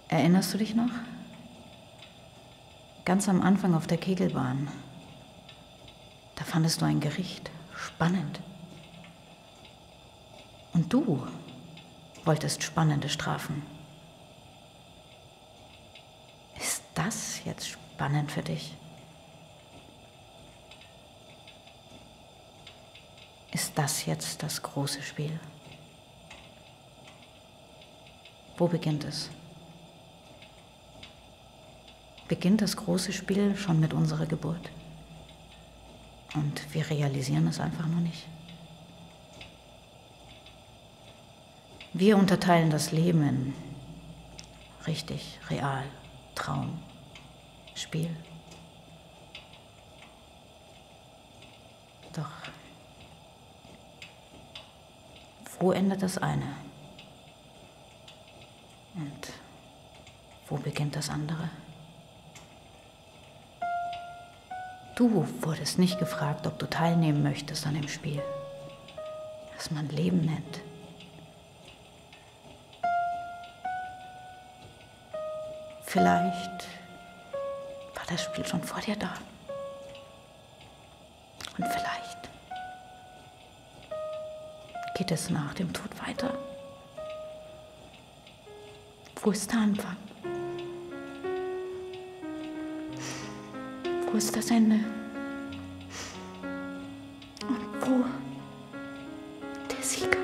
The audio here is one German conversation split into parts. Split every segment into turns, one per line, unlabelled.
Erinnerst du dich noch? Ganz am Anfang auf der Kegelbahn. Da fandest du ein Gericht spannend. Und du wolltest spannende Strafen. Ist das jetzt spannend für dich? Ist das jetzt das große Spiel? Wo beginnt es? Beginnt das große Spiel schon mit unserer Geburt? Und wir realisieren es einfach nur nicht. Wir unterteilen das Leben in richtig, real, Traum, Spiel. Doch wo endet das eine? Und wo beginnt das andere? Du wurdest nicht gefragt, ob du teilnehmen möchtest an dem Spiel, das man Leben nennt. Vielleicht war das Spiel schon vor dir da. Und vielleicht geht es nach dem Tod weiter. Wo ist der Anfang? Wo ist das Ende? Und wo der Sieger?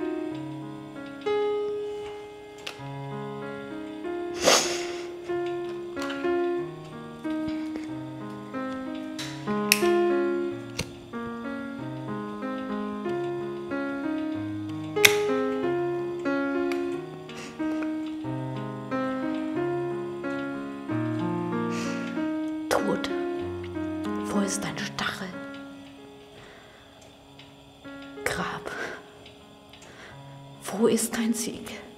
Tod. Wo ist dein Stachel? Grab. Wo ist dein Sieg?